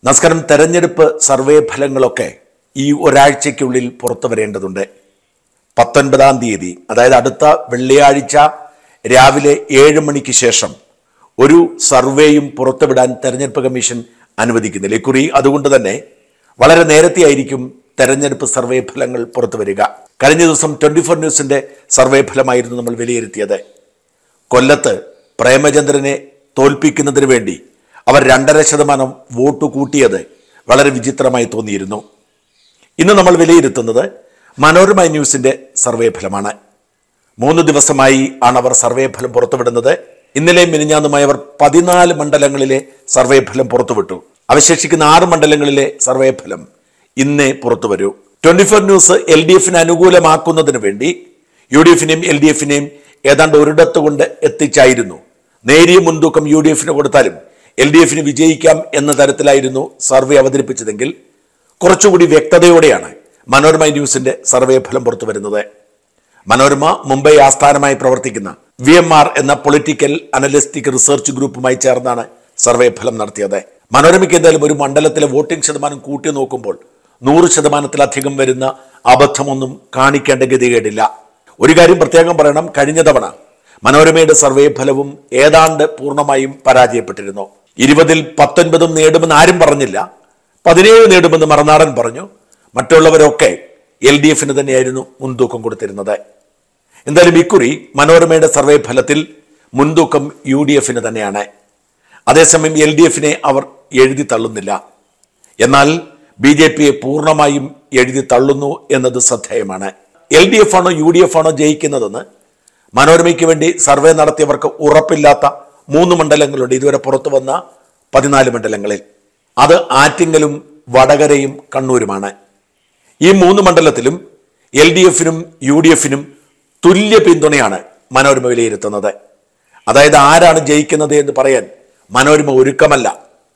നമസ്കാരം. തെരഞ്ഞെടുപ്പ് സർവേ ഫലങ്ങളൊക്കെ ഈ ഒരാഴ്ചയ്ക്കുള്ളിൽ പുറത്തു വരേണ്ടതുണ്ട്. 19-ാം തീയതി, അതായത് അടുത്ത വെള്ളിയാഴ്ച രാവിലെ 7 മണിക്ക് ശേഷം ഒരു സർവേയും പുറത്തുവിടാൻ തെരഞ്ഞെടുപ്പ് കമ്മീഷൻ അനുവദിക്കുന്നില്ല. ഇക്കുറി അതുകൊണ്ട് തന്നെ വളരെ നേരത്തെയായിരിക്കും തെരഞ്ഞെടുപ്പ് സർവേ ഫലങ്ങൾ പുറത്തു വരിക. കഴിഞ്ഞ ദിവസം 24 ന്യൂസിന്റെ സർവേ ഫലമായിരുന്നു നമ്മൾ വിലയിരുത്തിയത്. കൊല്ലത്ത് പ്രേമചന്ദ്രനെ തോൽപ്പിക്കുന്നതിന് വേണ്ടി അവർ 2.5% വോട്ട് കൂട്ടിയത് വളരെ വിചിത്രമായി തോന്നിയിരുന്നു. ഇന്ന് നമ്മൾ വിലയിരുത്തുന്നത് മനോരമ ന്യൂസിന്റെ സർവേ ഫലമാണ്. 3 ദിവസമായി ആണ് അവർ സർവേ ഫലം പുറത്തുവിടുന്നത്. ഇന്നലെയും മിനിഞ്ഞാന്നുമായി അവർ 14 മണ്ഡലങ്ങളിലെ സർവേ ഫലം പുറത്തുവിട്ടു. അവശേഷിക്കുന്ന 6 മണ്ഡലങ്ങളിലെ സർവേ ഫലം ഇന്നേ പുറത്തുവരൂ. 24 ന്യൂസ് LDFിന് അനുകൂലമാക്കുന്നതിന് വേണ്ടി UDFിനെയും LDFിനെയും ഏതാണ്ട് ഒരിടത്ത് കൊണ്ട് എത്തിച്ചായിരുന്നു. നേരിയ മുൻതൂക്കം UDFിന് കൊടുത്താലും LDFിന് വിജയിക്കാം എന്ന തരത്തിലായിരുന്നു സർവേ അവതരിപ്പിച്ചതെങ്കിൽ കുറച്ചുകൂടി വ്യക്തതയോടെയാണ് മനോരമ ന്യൂസിന്റെ സർവേ ഫലം പുറത്തു വരുന്നത്. മനോരമ മുംബൈ ആസ്ഥാനമായി പ്രവർത്തിക്കുന്ന VMR എന്ന പൊളിറ്റിക്കൽ അനലിസ്റ്റിക് റിസർച്ച് ഗ്രൂപ്പുമായി ചേർന്നാണ് സർവേ ഫലം നടത്തിയത്. മനോരമയ്ക്ക് എന്തായാലും ഒരു മണ്ഡലത്തിലെ വോട്ടിംഗ് ശതമാനം കൂട്ടി നോക്കുമ്പോൾ 100%-ലധികം വരുന്ന അബദ്ധമൊന്നും കാണിക്കേണ്ട ഗതികേടില്ല. ഒരു കാര്യം പ്രത്യേകം പറയണം, കഴിഞ്ഞ തവണ മനോരമയുടെ സർവേ ഫലവും ഏതാണ്ട് പൂർണ്ണമായും പരാജയപ്പെട്ടിരുന്നു. 20-ൽ 19 നേടുമെന്ന് ആരും പറഞ്ഞില്ല. 17 നേടുമെന്ന് മറുനാടൻ പറഞ്ഞു. മറ്റുള്ളവരൊക്കെ LDFിന് തന്നെയായിരുന്നു മുൻതൂക്കം കൊടുത്തിരുന്നത്. എന്തായാലും ഇക്കുറി മനോരമയുടെ സർവേ ഫലത്തിൽ മുൻതൂക്കം UDFിന് തന്നെയാണ്. അതേസമയം LDFിനെ അവർ എഴുതി തള്ളുന്നില്ല. എന്നാൽ BJPയെ പൂർണ്ണമായും എഴുതി തള്ളുന്നു എന്നത് ശ്രദ്ധേയമാണ്. LDF ആണോ UDF ആണോ ജയിക്കുന്നതെന്ന് മനോരമയ്ക്ക് വേണ്ടി സർവേ നടത്തിയവർക്ക് ഉറപ്പില്ലാത്ത 3 മണ്ഡലങ്ങളുണ്ട്. ഇതുവരെ പുറത്തു വന്ന 14 മണ്ഡലങ്ങളിൽ അത് ആറ്റിങ്ങലും വടകരയും കണ്ണൂരുമാണ്. ഈ 3 മണ്ഡലത്തിലും LDFിനും UDFിനും തുല്യ പിന്തുണയാണ് മനോരമ വിലയിരുത്തുന്നത്. അതായത് ആരാണ് ജയിക്കുന്നത് എന്ന് പറയാൻ മനോരമ ഒരുക്കമല്ല.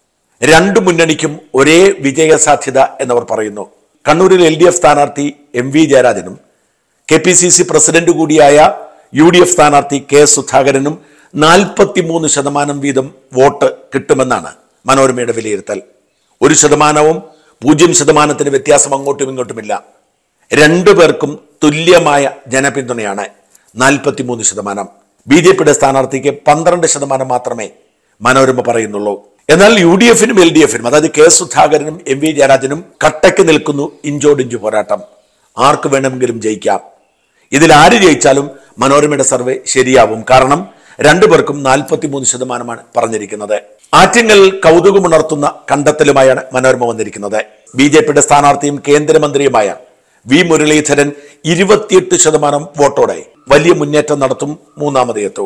2 മുന്നണിക്കും ഒരേ വിജയസാധ്യത എന്നവർ പറയുന്നു. കണ്ണൂരിൽ LDF സ്ഥാനാർത്ഥി MV ജയരാജനും KPCC പ്രസിഡന്റ് കൂടിയായ UDF സ്ഥാനാർത്ഥി K സുധാകരനും 43% വീതം വോട്ട് കിട്ടുമെന്നാണ് മനോരമയുടെ വിലയിരുത്തൽ. 1%-വും 0% വ്യത്യാസം അങ്ങോട്ടും ഇങ്ങോട്ടുമില്ല. 2 പേർക്കും തുല്യമായ ജനപിന്തുണയാണ് 43%. BJPയുടെ സ്ഥാനാർത്ഥിക്ക് 12% മാത്രമേ മനോരമ പറയുന്നുള്ളൂ. എന്നാൽ UDFിനും LDFിനും, അതായത് K സുധാകരനും MV ജയരാജനും കട്ടയ്ക്ക് നിൽക്കുന്നു ഇഞ്ചോടിഞ്ചു പോരാട്ടം. ആർക്ക് വേണമെങ്കിലും ജയിക്കാം. ഇതിൽ ആര് ജയിച്ചാലും മനോരമയുടെ സർവേ ശരിയാവും. കാരണം 2 പേർക്കും 43%-മാണ് പറഞ്ഞിരിക്കുന്നത്. ആറ്റിങ്ങൽ കൗതുകമുണർത്തുന്ന കണ്ടെത്തലുമായാണ് മനോരമ വന്നിരിക്കുന്നത്. BJPയുടെ സ്ഥാനാർത്ഥിയും കേന്ദ്രമന്ത്രിയുമായ V മുരളീധരൻ 28% വോട്ടോടെ വലിയ മുന്നേറ്റം നടത്തും. 3ാമത് എത്തൂ.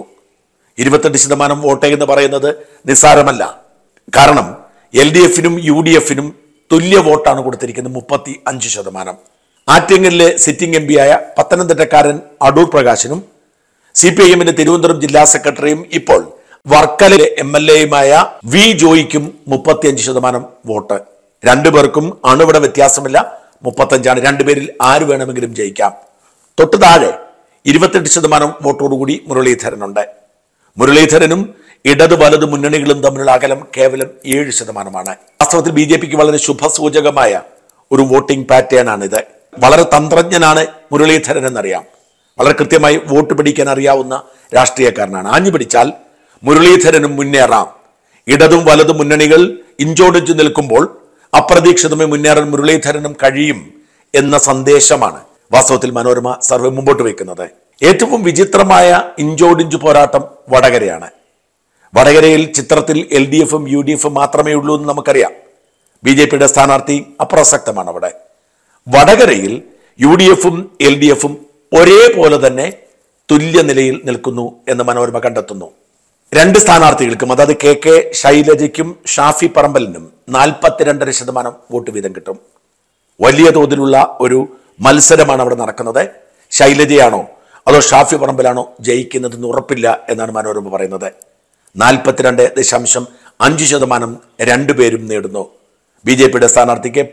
28% വോട്ട് എന്ന് പറയുന്നത് നിസ്സാരമല്ല. കാരണം LDFിനും UDFിനും തുല്യ വോട്ടാണ് കൊടുത്തിരിക്കുന്നത്, 35%. ആറ്റിങ്ങലിലെ സിറ്റിംഗ് MP ആയ പത്തനംതിട്ടക്കാരൻ അടൂർ പ്രകാശിനും CPIMന്റെ തിരുവനന്തപുരം ജില്ലാ സെക്രട്ടറിയും ഇപ്പോൾ വർക്കലയിലെ MLAയുമായ V ജോയിക്കും 35% വോട്ട്. 2 പേർക്കും അണുവിട വ്യത്യാസമില്ല, 35ആണ്. 2 പേരിൽ ആര് വേണമെങ്കിലും ജയിക്കാം. തൊട്ട് താഴെ 28% വോട്ടോടുകൂടി മുരളീധരനുണ്ട്. മുരളീധരനും ഇടത് വലത് മുന്നണികളും തമ്മിലുള്ള അകലം കേവലം 7%. വാസ്തവത്തിൽ BJPക്ക് വളരെ ശുഭസൂചകമായ ഒരു വോട്ടിംഗ് പാറ്റേൺ ആണിത്. വളരെ തന്ത്രജ്ഞനാണ് മുരളീധരൻ എന്നറിയാം. വളരെ കൃത്യമായി വോട്ട് പിടിക്കാൻ അറിയാവുന്ന രാഷ്ട്രീയക്കാരനാണ്. ആഞ്ഞു പിടിച്ചാൽ മുരളീധരനും മുന്നേറാം. ഇടതും വലതും മുന്നണികൾ ഇഞ്ചോടിഞ്ചു നിൽക്കുമ്പോൾ അപ്രതീക്ഷിതമായി മുന്നേറാൻ മുരളീധരനും കഴിയും എന്ന സന്ദേശമാണ് വാസ്തവത്തിൽ മനോരമ സർവേ മുമ്പോട്ട് വയ്ക്കുന്നത്. ഏറ്റവും വിചിത്രമായ ഇഞ്ചോടിഞ്ചു പോരാട്ടം വടകരയാണ്. വടകരയിൽ ചിത്രത്തിൽ LDFും UDFും മാത്രമേ ഉള്ളൂ എന്ന് നമുക്കറിയാം. BJPയുടെ സ്ഥാനാർത്ഥി അപ്രസക്തമാണ് അവിടെ. വടകരയിൽ UDFും LDFും ഒരേപോലെ തന്നെ തുല്യ നിലയിൽ നിൽക്കുന്നു എന്ന് മനോരമ കണ്ടെത്തുന്നു. 2 സ്ഥാനാർത്ഥികൾക്കും, അതായത് KK ശൈലജയ്ക്കും ഷാഫി പറമ്പലിനും 42.5% വോട്ട് വീതം കിട്ടും. വലിയ തോതിലുള്ള ഒരു മത്സരമാണ് അവിടെ നടക്കുന്നത്. ശൈലജയാണോ അതോ ഷാഫി പറമ്പലാണോ ജയിക്കുന്നതെന്ന് ഉറപ്പില്ല എന്നാണ് മനോരമ പറയുന്നത്. 42.5% 2 പേരും നേടുന്നു. BJPയുടെ സ്ഥാനാർത്ഥിക്ക്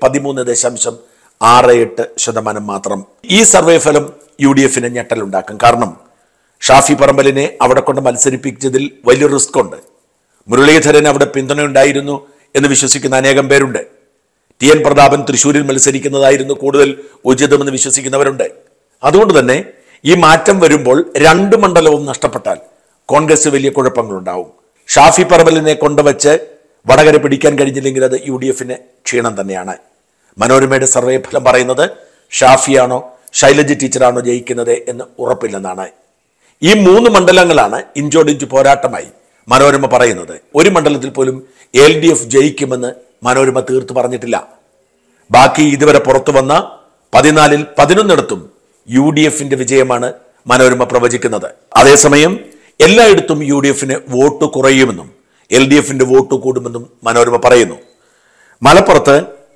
13.68% മാത്രം. ഈ സർവേ ഫലം UDFിന് ഞെട്ടലുണ്ടാക്കും. കാരണം ഷാഫി പറമ്പലിനെ അവിടെ കൊണ്ട് മത്സരിപ്പിച്ചതിൽ വലിയ റിസ്ക് ഉണ്ട്. മുരളീധരൻ അവിടെ പിന്തുണയുണ്ടായിരുന്നു എന്ന് വിശ്വസിക്കുന്ന അനേകം പേരുണ്ട്. TN പ്രതാപൻ തൃശ്ശൂരിൽ മത്സരിക്കുന്നതായിരുന്നു കൂടുതൽ ഉചിതമെന്ന് വിശ്വസിക്കുന്നവരുണ്ട്. അതുകൊണ്ട് തന്നെ ഈ മാറ്റം വരുമ്പോൾ 2 മണ്ഡലവും നഷ്ടപ്പെട്ടാൽ കോൺഗ്രസ് വലിയ കുഴപ്പങ്ങളുണ്ടാവും. ഷാഫി പറമ്പലിനെ കൊണ്ടുവച്ച് വടകര പിടിക്കാൻ കഴിഞ്ഞില്ലെങ്കിൽ അത് UDFന് ക്ഷീണം തന്നെയാണ്. മനോരമയുടെ സർവേ ഫലം പറയുന്നത് ഷാഫിയാണോ ശൈലജ ടീച്ചറാണോ ജയിക്കുന്നത് എന്ന് ഉറപ്പില്ലെന്നാണ്. ഈ 3 മണ്ഡലങ്ങളാണ് ഇഞ്ചോടിഞ്ച് പോരാട്ടമായി മനോരമ പറയുന്നത്. ഒരു മണ്ഡലത്തിൽ പോലും LDF ജയിക്കുമെന്ന് മനോരമ തീർത്ത് പറഞ്ഞിട്ടില്ല. ബാക്കി ഇതുവരെ പുറത്തു വന്ന 14-ൽ 11 UDFന്റെ വിജയമാണ് മനോരമ പ്രവചിക്കുന്നത്. അതേസമയം എല്ലായിടത്തും UDFന് വോട്ട് കുറയുമെന്നും LDFന്റെ വോട്ട് കൂടുമെന്നും മനോരമ പറയുന്നു. മലപ്പുറത്ത്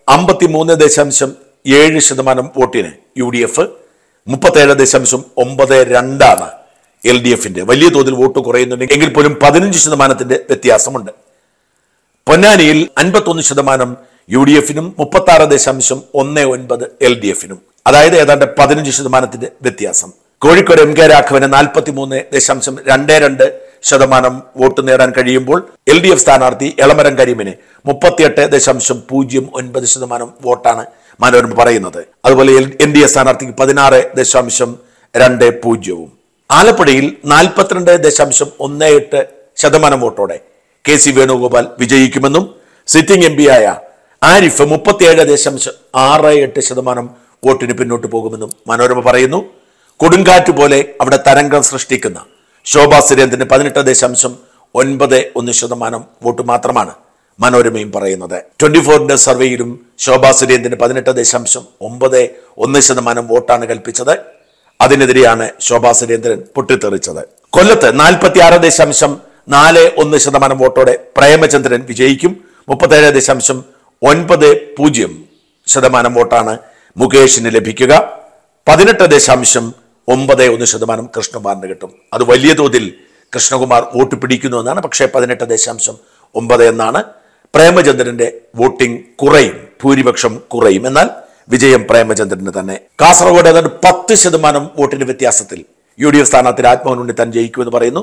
53.7% വോട്ടിന് UDF, 37.92 LDFന്റെ. വലിയ തോതിൽ വോട്ട് കുറയുന്നുണ്ടെങ്കിൽ എങ്കിൽ പോലും 15% വ്യത്യാസമുണ്ട്. പൊന്നാനിയിൽ 51% UDFനും 36.19 LDFനും, അതായത് ഏതാണ്ട് 15% വ്യത്യാസം. കോഴിക്കോട് MK രാഘവന് 43.22% വോട്ട് നേടാൻ കഴിയുമ്പോൾ LDF സ്ഥാനാർത്ഥി എളമരം കരീമിന് 38.09% വോട്ടാണ് മനോരമ പറയുന്നത്. അതുപോലെ NDA സ്ഥാനാർത്ഥിക്ക് 16.20%. ആലപ്പുഴയിൽ 42.18% വോട്ടോടെ KC വേണുഗോപാൽ വിജയിക്കുമെന്നും സിറ്റിംഗ് MP ആയ ആരിഫ് 37.68% വോട്ടിന് പിന്നോട്ട് പോകുമെന്നും മനോരമ പറയുന്നു. കൊടുങ്കാറ്റ് പോലെ അവിടെ തരംഗം സൃഷ്ടിക്കുന്ന ശോഭാ സുരേന്ദ്രന് 18.91% വോട്ട് മാത്രമാണ് മനോരമയും പറയുന്നത്. 24ന്റെ സർവേയിലും ശോഭാ സുരേന്ദ്രന് 18.91% വോട്ടാണ് കൽപ്പിച്ചത്. അതിനെതിരെയാണ് ശോഭാ സുരേന്ദ്രൻ പൊട്ടിത്തെറിച്ചത്. കൊല്ലത്ത് 46.41% വോട്ടോടെ പ്രേമചന്ദ്രൻ വിജയിക്കും. 37.90% വോട്ടാണ് മുകേഷിന് ലഭിക്കുക. 18.91% കൃഷ്ണകുമാറിന് കിട്ടും. അത് വലിയ തോതിൽ കൃഷ്ണകുമാർ വോട്ട് പിടിക്കുന്നു എന്നാണ്. പക്ഷേ 18.9 എന്നാണ്. പ്രേമചന്ദ്രന്റെ വോട്ടിംഗ് കുറയും, ഭൂരിപക്ഷം കുറയും. എന്നാൽ വിജയം പ്രേമചന്ദ്രന് തന്നെ. കാസർഗോഡ് ഏതാണ്ട് 10% വോട്ടിന്റെ വ്യത്യാസത്തിൽ UDF സ്ഥാനാർത്ഥി രാജ്മോഹൻ ഉണ്ണിത്താൻ ജയിക്കുമെന്ന് പറയുന്നു.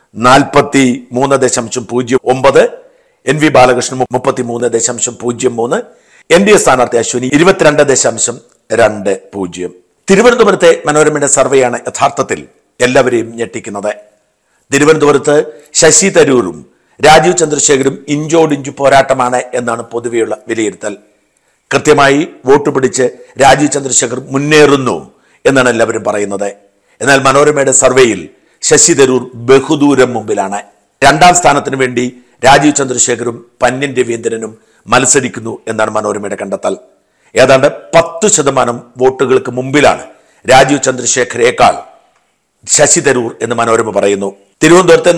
43.09. NV ബാലകൃഷ്ണൻ 33.03. NDA സ്ഥാനാർത്ഥി അശ്വിനി 22.20. തിരുവനന്തപുരത്തെ മനോരമയുടെ സർവേയാണ് യഥാർത്ഥത്തിൽ എല്ലാവരെയും ഞെട്ടിക്കുന്നത്. തിരുവനന്തപുരത്ത് ശശി തരൂരും രാജീവ് ചന്ദ്രശേഖരും ഇഞ്ചോടിഞ്ചു പോരാട്ടമാണ് എന്നാണ് പൊതുവെയുള്ള വിലയിരുത്തൽ. കൃത്യമായി വോട്ട് പിടിച്ച് രാജീവ് ചന്ദ്രശേഖർ മുന്നേറുന്നു എന്നാണ് എല്ലാവരും പറയുന്നത്. എന്നാൽ മനോരമയുടെ സർവേയിൽ ശശി തരൂർ ബഹുദൂരം മുമ്പിലാണ്. 2ാം സ്ഥാനത്തിന് വേണ്ടി രാജീവ് ചന്ദ്രശേഖരും പന്ന്യൻ രവീന്ദ്രനും മത്സരിക്കുന്നു എന്നാണ് മനോരമയുടെ കണ്ടെത്തൽ. ഏതാണ്ട് 10% വോട്ടുകൾക്ക് മുമ്പിലാണ് രാജീവ് ചന്ദ്രശേഖരേക്കാൾ ശശി തരൂർ എന്ന് മനോരമ പറയുന്നു. തിരുവനന്തപുരത്തെ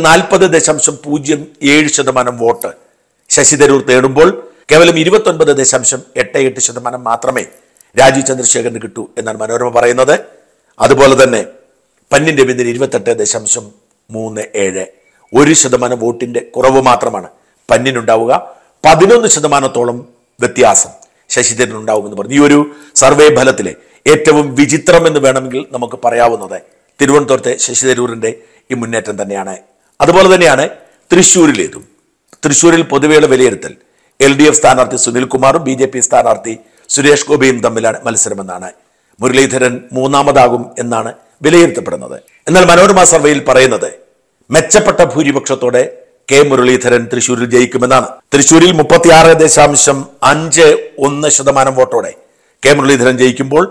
40.07% വോട്ട് ശശി തരൂർ നേടുമ്പോൾ കേവലം 29.88% മാത്രമേ രാജീവ് ചന്ദ്രശേഖരന് കിട്ടൂ എന്നാണ് മനോരമ പറയുന്നത്. അതുപോലെ തന്നെ പന്ന്യൻ രവീന്ദ്രൻ 28.37. 1% വോട്ടിന്റെ കുറവ് മാത്രമാണ് പന്ന്യനുണ്ടാവുക. 11% വ്യത്യാസം ശശി തരൂർ ഉണ്ടാവുമെന്ന് പറഞ്ഞു. ഈ ഒരു സർവേ ഫലത്തിലെ ഏറ്റവും വിചിത്രം എന്ന് വേണമെങ്കിൽ നമുക്ക് പറയാവുന്നത് തിരുവനന്തപുരത്തെ ശശി തരൂരിന്റെ ഈ മുന്നേറ്റം തന്നെയാണ്. അതുപോലെ തന്നെയാണ് തൃശ്ശൂരിലേതും. തൃശ്ശൂരിൽ പൊതുവെയുള്ള വിലയിരുത്തൽ LDF സ്ഥാനാർത്ഥി സുനിൽകുമാറും BJP സ്ഥാനാർത്ഥി സുരേഷ് ഗോപിയും തമ്മിലാണ് മത്സരമെന്നാണ്. മുരളീധരൻ 3ാമതാകും എന്നാണ് വിലയിരുത്തപ്പെടുന്നത്. എന്നാൽ മനോരമ സർവേയിൽ പറയുന്നത് മെച്ചപ്പെട്ട ഭൂരിപക്ഷത്തോടെ K മുരളീധരൻ തൃശ്ശൂരിൽ ജയിക്കുമെന്നാണ്. തൃശ്ശൂരിൽ 36.51% വോട്ടോടെ K മുരളീധരൻ ജയിക്കുമ്പോൾ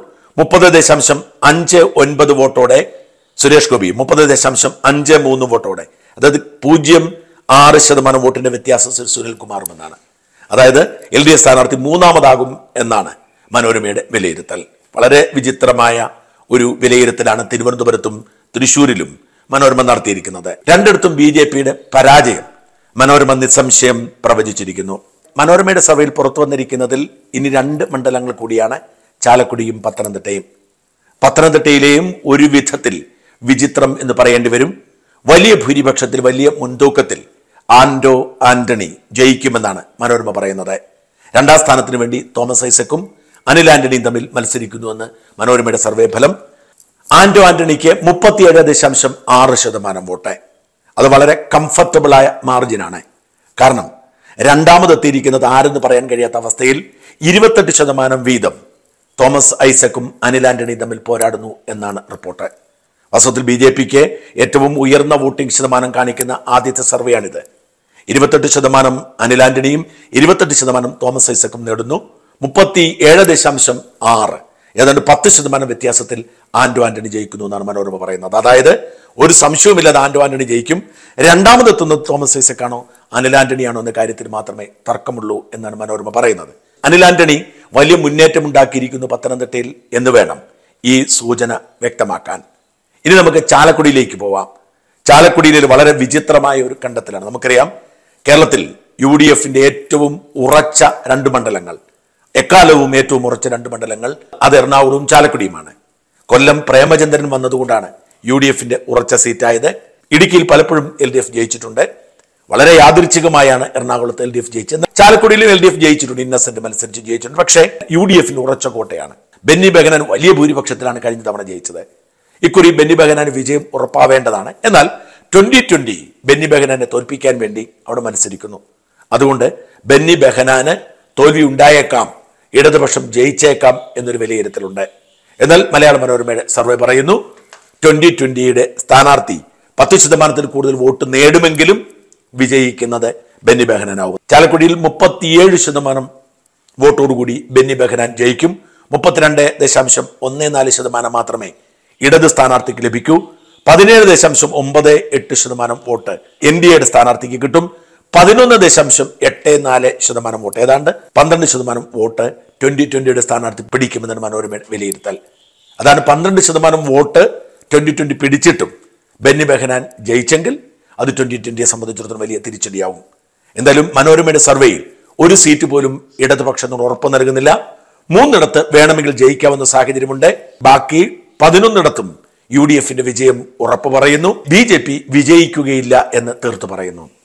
30.59 വോട്ടോടെ സുരേഷ് ഗോപി, 30.53 വോട്ടോടെ, അതായത് 0.6% വോട്ടിന്റെ വ്യത്യാസത്തിൽ സുനിൽകുമാറും എന്നാണ്. അതായത് LDF സ്ഥാനാർത്ഥി 3ാമതാകും എന്നാണ് മനോരമയുടെ വിലയിരുത്തൽ. വളരെ വിചിത്രമായ ഒരു വിലയിരുത്തലാണ് തിരുവനന്തപുരത്തും തൃശ്ശൂരിലും മനോരമ നടത്തിയിരിക്കുന്നത്. 2ഇടത്തും BJPയുടെ പരാജയം മനോരമ നിസ്സംശയം പ്രവചിച്ചിരിക്കുന്നു. മനോരമയുടെ സർവേയിൽ പുറത്തു വന്നിരിക്കുന്നതിൽ ഇനി 2 മണ്ഡലങ്ങൾ കൂടിയാണ്, ചാലക്കുടിയും പത്തനംതിട്ടയും. പത്തനംതിട്ടയിലെയും ഒരു വിധത്തിൽ വിചിത്രം എന്ന് പറയേണ്ടി വരും. വലിയ ഭൂരിപക്ഷത്തിൽ, വലിയ മുൻതൂക്കത്തിൽ ആന്റോ ആന്റണി ജയിക്കുമെന്നാണ് മനോരമ പറയുന്നത്. 2ാം സ്ഥാനത്തിന് വേണ്ടി തോമസ് ഐസക്കും അനിൽ ആന്റണിയും തമ്മിൽ മത്സരിക്കുന്നുവെന്ന് മനോരമയുടെ സർവേ ഫലം. ആന്റോ ആന്റണിക്ക് 37.6% വോട്ട്. അത് വളരെ കംഫർട്ടബിളായ മാർജിനാണ്. കാരണം രണ്ടാമതെത്തിയിരിക്കുന്നത് ആരെന്ന് പറയാൻ കഴിയാത്ത അവസ്ഥയിൽ 28% വീതം തോമസ് ഐസക്കും അനിൽ ആന്റണിയും തമ്മിൽ പോരാടുന്നു എന്നാണ് റിപ്പോർട്ട്. വാസ്തവത്തിൽ BJPക്ക് ഏറ്റവും ഉയർന്ന വോട്ടിംഗ് ശതമാനം കാണിക്കുന്ന ആദ്യത്തെ സർവേയാണിത്. 28% അനിൽ ആന്റണിയും 28% തോമസ് ഐസക്കും നേടുന്നു. 37.6 ഏതാണ്ട് 10% വ്യത്യാസത്തിൽ ആന്റണി ജയിക്കുന്നു എന്നാണ് മനോരമ പറയുന്നത്. അതായത് ഒരു സംശയവുമില്ലാതെ ആന്റണി ജയിക്കും. രണ്ടാമതെത്തുന്നത് തോമസ് ഐസക്കാണോ അനിൽ ആന്റണിയാണോ എന്ന കാര്യത്തിൽ മാത്രമേ തർക്കമുള്ളൂ എന്നാണ് മനോരമ പറയുന്നത്. അനിൽ ആന്റണി വലിയ മുന്നേറ്റം ഉണ്ടാക്കിയിരിക്കുന്നു പത്തനംതിട്ടയിൽ എന്ന് വേണം ഈ സൂചന വ്യക്തമാക്കാൻ. ഇനി നമുക്ക് ചാലക്കുടിയിലേക്ക് പോവാം. ചാലക്കുടിയിൽ വളരെ വിചിത്രമായ ഒരു കണ്ടെത്തലാണ്. നമുക്കറിയാം, കേരളത്തിൽ UDFന്റെ ഏറ്റവും ഉറച്ച 2 മണ്ഡലങ്ങൾ, എക്കാലവും ഏറ്റവും ഉറച്ച 2 മണ്ഡലങ്ങൾ, അത് എറണാകുളവും ചാലക്കുടിയുമാണ്. കൊല്ലം പ്രേമചന്ദ്രൻ വന്നതുകൊണ്ടാണ് UDFന്റെ ഉറച്ച സീറ്റായത്. ഇടുക്കിയിൽ പലപ്പോഴും LDF ജയിച്ചിട്ടുണ്ട്. വളരെ യാദൃച്ഛികമായാണ് എറണാകുളത്ത് LDF ജയിച്ചത്. ചാലക്കുടിയിലും LDF ജയിച്ചിട്ടുണ്ട്, ഇന്നസെന്റ് മത്സരിച്ച് ജയിച്ചിട്ടുണ്ട്. പക്ഷേ UDFന്റെ ഉറച്ച കോട്ടയാണ്. ബെന്നി ബെഹനാൻ വലിയ ഭൂരിപക്ഷത്തിലാണ് കഴിഞ്ഞ തവണ ജയിച്ചത്. ഇക്കുറി ബെന്നി ബെഹനാൻ വിജയം ഉറപ്പാവേണ്ടതാണ്. എന്നാൽ 2020 ബെന്നി ബെഹനാനെ തോൽപ്പിക്കാൻ വേണ്ടി അവിടെ മത്സരിക്കുന്നു. അതുകൊണ്ട് ബെന്നി ബെഹനാന് തോൽവി ഉണ്ടായേക്കാം, ഇടതുപക്ഷം ജയിച്ചേക്കാം എന്നൊരു വിലയിരുത്തലുണ്ട്. എന്നാൽ മലയാള മനോരമയുടെ സർവേ പറയുന്നു 2020യുടെ സ്ഥാനാർത്ഥി 10% കൂടുതൽ വോട്ട് നേടുമെങ്കിലും വിജയിക്കുന്നത് ബെന്നി ബെഹനാനാവും. ചാലക്കുടിയിൽ 37% വോട്ടോടുകൂടി ബെന്നി ബെഹനാൻ ജയിക്കും. 32.14% മാത്രമേ ഇടത് സ്ഥാനാർത്ഥിക്ക് ലഭിക്കൂ. 17.98% വോട്ട് NDAയുടെ സ്ഥാനാർത്ഥിക്ക് കിട്ടും. 11.84% വോട്ട്, ഏതാണ്ട് 12% വോട്ട് 2020യുടെ സ്ഥാനാർത്ഥി പിടിക്കുമെന്നാണ് മനോരമ വിലയിരുത്തൽ. അതാണ് 12% വോട്ട് 2020 പിടിച്ചിട്ടും ബെന്നി ബെഹനാൻ ജയിച്ചെങ്കിൽ അത് 2020യെ സംബന്ധിച്ചിടത്തോളം വലിയ തിരിച്ചടിയാവും. എന്തായാലും മനോരമയുടെ സർവേയിൽ ഒരു സീറ്റ് പോലും ഇടതുപക്ഷത്തിന് ഉറപ്പ് നൽകുന്നില്ല. 3 വേണമെങ്കിൽ ജയിക്കാവുന്ന സാഹചര്യമുണ്ട്. ബാക്കി 11 UDFന്റെ വിജയം ഉറപ്പ് പറയുന്നു. BJP വിജയിക്കുകയില്ല എന്ന് തീർത്തു പറയുന്നു.